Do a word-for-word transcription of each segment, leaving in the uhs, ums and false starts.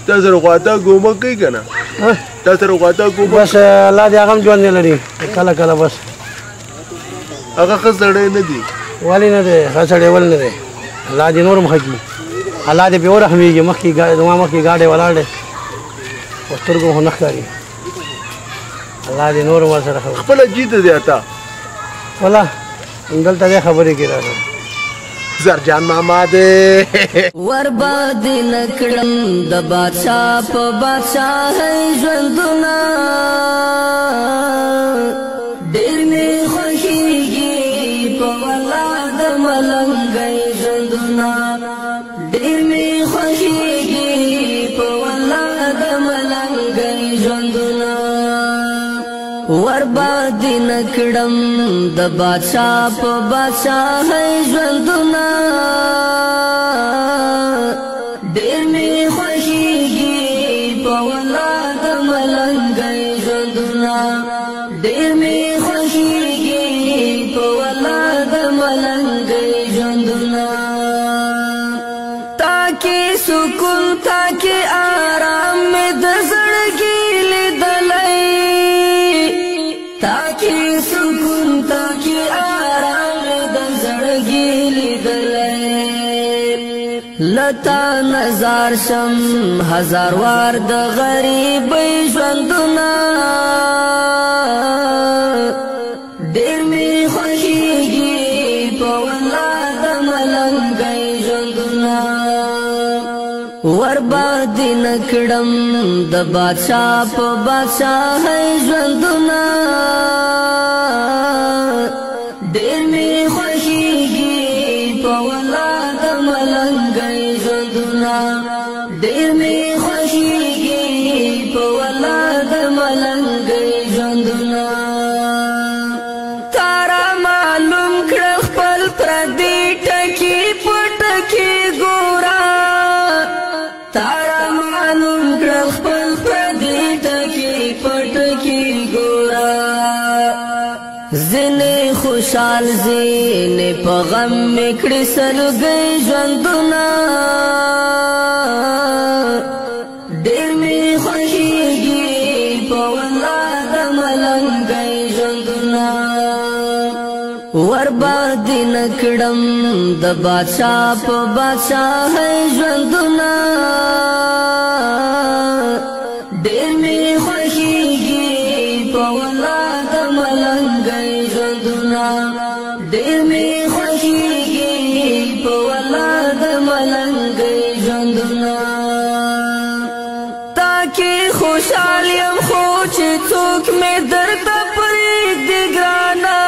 تا سره خو اتا ګومه کوي که نه تا سره خو اتا ګومه بس الله دې هغه هم ژوند نه لري کله کله بس هغه ښه سړی نه دی ولې نه دی ښه سړی ولې نه دی الله دې نور هم ښه کړي الله دې پرې ورحمېږي مخکې زما مخکې ګاډی ولاړ دی په سترګو خو نه ښکاري الله دې نور هم ورسره ښه خپله جیته دی اتا خپله دلته دې خبرې کې راغلی زرجان ماما دی ورباندې نکړم د بادشاه په بادشاهۍ ژوندونه ډېر مې خوښېږي په والله د ملنګۍ ژوندونه ډېر مې خوښېږي په والله د ملنګۍ ژوندونه ورباندې نکړم د بادشاه په بادشاهۍ ژوندونه ډېر مې خوښېږي په والله د ملنګۍ ژوندونه ډېر مې خوښېږي په والله د ملنګۍ ژوندونه تاکي سکون تاکي آرام مې د زړګي لیدلی تاکي سکون تاکي آرام د زړګي لیدلی لتا نظر شم هزار وار د غریبۍ ژوندونه ډېر مې خوښېږي په والله د ملنګۍ ژوندونه ورباندې نکړم د بادشاه په بادشاهۍ ژوندونه ډېر مې خوښېږي په والله د ملنګۍ ژوندونه ډېر مې خوښېږي په والله د ملنګۍ ژوندونه تا را معلوم کړه خپل پردي ټکي په ټکي ګوره تا را معلوم کړه خپل پردي ټکي په ټکي ګوره ځینې خوشحال ځینې په غم مې کړې سلګۍ ژوندونه ډېر مې خوښېږي په والله د ملنګۍ ژوندونه ورباندې نکړم د بادشاه په بادشاهۍ ژوندونه ډېر مې خوښېږي په والله د ملنګۍ ژوندونه ډېر مې خوښېږي په والله د ملنګۍ ژوندونه تاکي خوشحال یم خو چې څوک مې درته پرېږدي ګرانه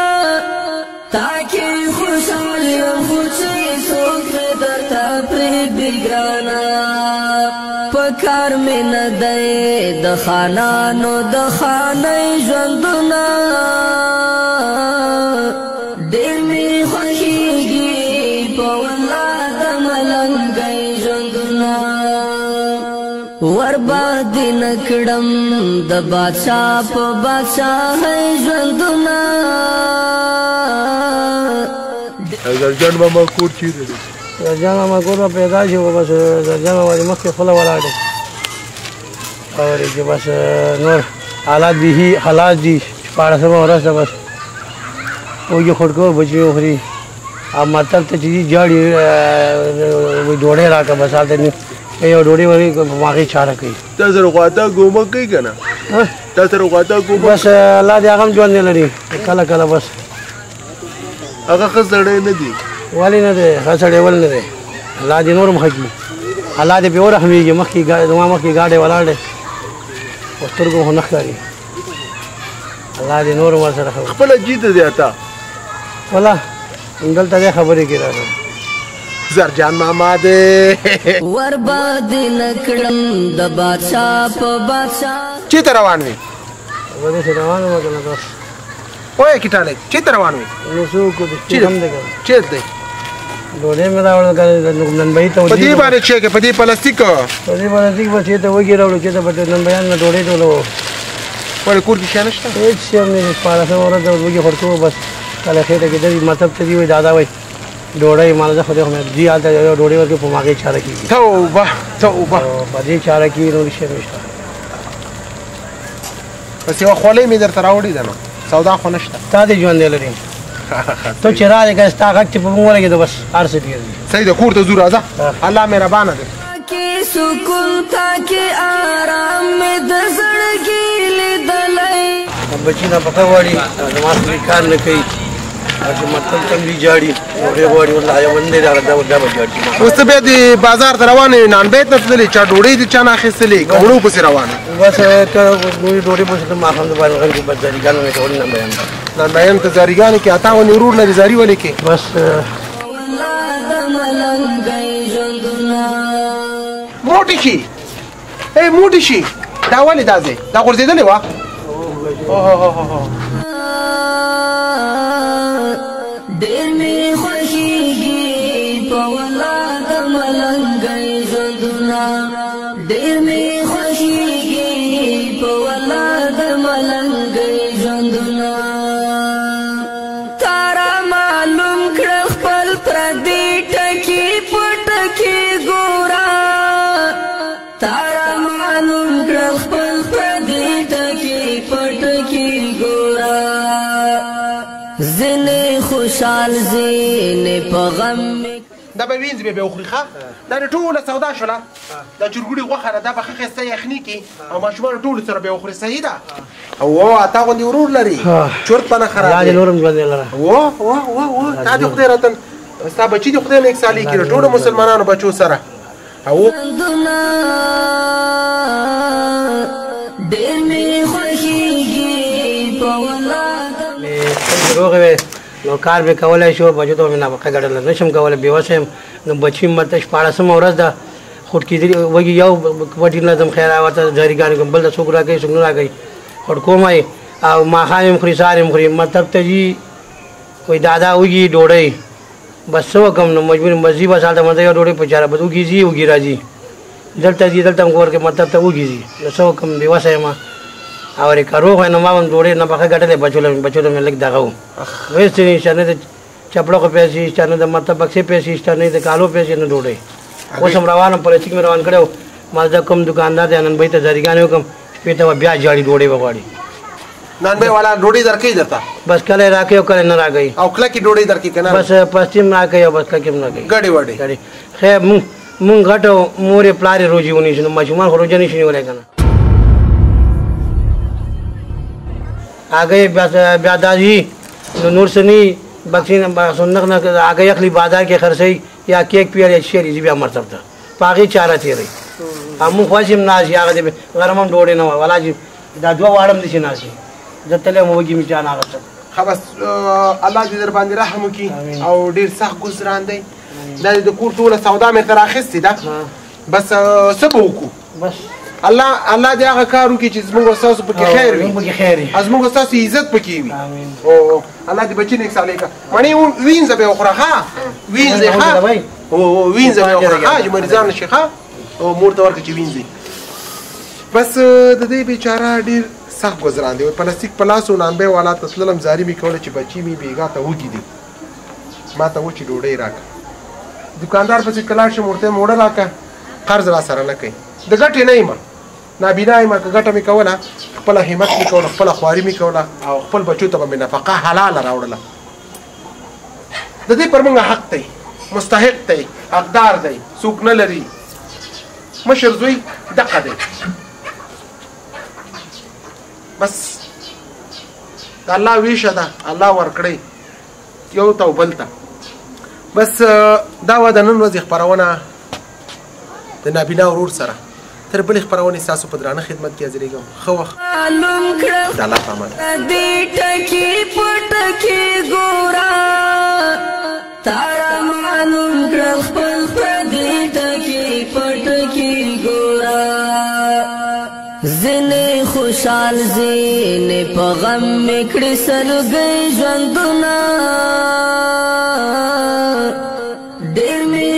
تاکي خوشحال یم خو چې څوک مې درته پرېږدي ګرانه په کار مې نه دی د خانانو د خانۍ ژوندونه ډېر مې خوښېږي په والله د ملنګۍ ژوندونه ورباندې نکړم د بادشاه په بادشاهۍ ژوندونه زرجان ماما کور چیرې دی زرجان ماما کور به پیدا شي بس زرجان ماما دې مخکې خپله ولاړ دی اور چې بس نور حالات بیخي حالات دي شپاړسمه ورځ ده بس وږي خوړکو بچي وخوري او مطلب ته چې دي جاړي ډوډۍ راکړه بس هلته یو ډوډۍ ورکړي په هغې چاره کوي تا سره خو اتا ګومه کوي که نه تا سره خو اتا ګومه بس الله دې هغه هم ژوند نه لري کله کله بس هغه ښه سړی نه دی ولې نه دی ښه سړی ولې نه دی الله دې نور هم ښه کړي الله دې پرې ورحمېږي مخکې زما مخکې ګاډی ولاړ دی په سترګو خو نه ښکاري الله دې نور هم ورسره ښه خپله جیته دی اتا خپله دلته دې خبرې کې راغلی زرجان ماما دی ورباندې نکړم د بادشاه په بادشاه چېرته روان وې زه داسې روان وم که نه بس وایه کټالی چېرته روان وې نو څه وکړو چې هم دی که چېرته دی ډوډۍ مې راوړل که ننبهي ته په دې باندې چې په دې پلاستیک په دې پلاستیک به چېرته وږي راوړو چېرته به ننبهیان نه ډوډۍ ټولوو ولې کور کې شی نشته هېڅ شی هم نه شپاړسمه ورځ ده وږي خړکوو بس کله خېټه کې دي مطلب ته دي وایي دادا وایي ډوډۍ مال زه خو دې خو مې دي هلته یو ډوډۍ ورکړي په ما هغې چاره کېږي توبه توبه په دې چاره کې نور شی نشته بس یوه خولۍ مې درته راوړې ده نو سودا خو نشته تا دې ژوندی لري ته چې رالې که ستا غږ چې په موږ ولګېده بس هر څه ډېر دي صحیح ده کور ته ځو راځه الله مهربانه دی سکون تاکي آرام مې د زړګي لیدلی بچي نفقه غواړي زما سره کار نه کوي او چې مطلب کم دي جاړي ډوډۍ غواړي والله یو بندې راغله دا دا به جاړي اوس ته بیا د بازار ته روان یې نانبیت نه تللې چا ډوډۍ د چا نه اخیستلې کمړو پسې روان بس ته نورې ډوډۍ پسې ته ماښام د باندې غږ کې بس زاریګانو مې کول نه بیان نانبیان ته زاریګانې کې اتا ونې ورور لري زاري ولې کې بس موټی شي ای موټی شي دا ولې دا ځای دا غورځېدلې وه ډېر مې خوښېږي په والله د ملنګۍ ژوندونه ډېر مې خوښېږي په والله د ملنګۍ ژوندونه تا را معلوم کړه خپل پردي ټکي په ټکي ګوره تا را معلوم کړه خپل پردي ټکي په ټکي ګوره زنې خوشحال زنې په غم دا به وینځ به به وخوري ښه دا د ټوله سودا شوله دا چرګوړي غوښه ده دا به ښه ښایسته یخني کړي او ماشومانو ټولو سره به وخوري صحیح ده او اتا غوندې ورور لري چورت په نه خراب دی نورم ژوندی لره واه واه واه واه تا دې خدای راته ستا بچي دې خدای نیک سالي کړي ټولو مسلمانانو بچو سره او ډېر مې خوښېږي په والله روغ وې نو کار به کولای شو بچو ته مې نفقه ګټله نه شم کولی بېوسه یم نو بچي مې ورته شپاړسمه ورځ ده خوټ کېدلي وږي یو وټي نه ځم خیر ورته زاریګانې کوم بل ته څوک راکوي څوک نه راکوي خوټ کوم یې او ماښام یې خوري سهار یې خوري مطلب ته ځي وایي دادا وږي ډوډۍ بس څه وکړم نو مجبور یم بس ځي بس هلته مته یو ډوډۍ په چاره بس وږي ځي وږي راځي دلته ځي دلته هم کور کې مطلب ته وږي ځي نو څه وکړم بېوسه یم او که روغ وای نو ما هم ډوډۍ نفقه ګټلې بچو له بچو له مې لږ دغه و ویست نشته نه د چپړکو پیسې شته نه د مطلب بکسې پیسې شته نه د کالو پیسې نه ډوډۍ اوس هم روان یم پلاستیک مې روان کړی و ما زه کوم دکاندار دی نن به یې ته زاریګانې وکړم شپې ته به بیا جاړي ډوډۍ به غواړي نانبې والا ډوډۍ درکوي درته بس کله یې راکوي او کله نه راکوي او کلکې ډوډۍ درکوي که نه بس پستي هم راکوي او بس کلکې هم راکوي ګډې وډې ګډې خیر مونږ مونږ غټ مور یې پلار یې روجي ونیسي نو ماشومان خو روجه نشي نیولی که نه آگے بیا دازی نور سنی بکسین سنق نہ آگے اخلی بازار کے خرچی یا کیک پیار یا شیری جی بیا مرتب تھا پاگی چارہ تھی رہی ہم خواشم ناسی آگے دے غرم ہم ڈوڑے نہ والا جی دا دوا وارم دسی ناسی جتلے موگی می چانا غصب خبس الله دې در باندې رحم وکړي او ډېر سخت ګزران دی دا د کور ټوله سودا مې تر اخیستې ده بس څه به وکړو بس الله الله دې هغه کار وکړي چې زموږ ستاسو پکې خیر وي پکې خیر وي زموږ ستاسو عزت پکې وي او الله دې بچي نیک سالي کړه مڼې وینځه به وخوره ښه وینځه ښه او وینځه به وخوره ښه چې مریضان نه شي ښه او مور ته ورکړه چې وینځي بس د دې بیچاره ډېر سخت گزاران دی پلاستیک پلاسو نانبې والا تسلم زاری می کوله چې بچی می بیګا ته وګی دي ما ته و چې ډوډۍ راکړه دکاندار پسې کلاش مورته موډه راکړه قرض را سره نه کوي د ګټې نه یم نابینا یم که ګټه می کوله خپل همت می کوله خپل خواري می کوله او خپل بچو ته به نفقه حلال راوړله د دې پر موږ حق دی مستحق دی حقدار دی څوک نه لري مشر زوی دقه دی بس دا الله ویشه ده الله ورکړی یو ته او بل ته بس دا وه د نن ورځې خپرونه د نابینا ورور سره تر بلې خپرونې ستاسو په درانه خدمت کې حاضرېږم ښه وخت د الله په امان دې ټکي په ټکي ګوره تاړه معلوم کړه خپل پردي ټکي په ټکي ګوره زنې خوشحال زنې په غم مې کړې سلګۍ ژوندونه ډېر مې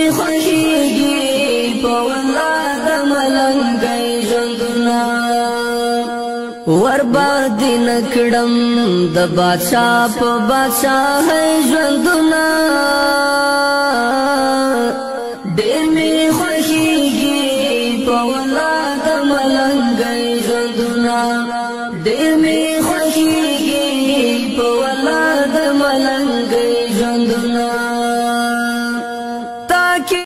خوښېږي په والله د ملنګۍ ژوندونه ورباندې نکړم د بادشاہ په بادشاہ ژوندونه ډېر مې خوښېږي په ولاد ملنګۍ ژوندونه ډېر مې خوښېږي په ولاد ملنګۍ ژوندونه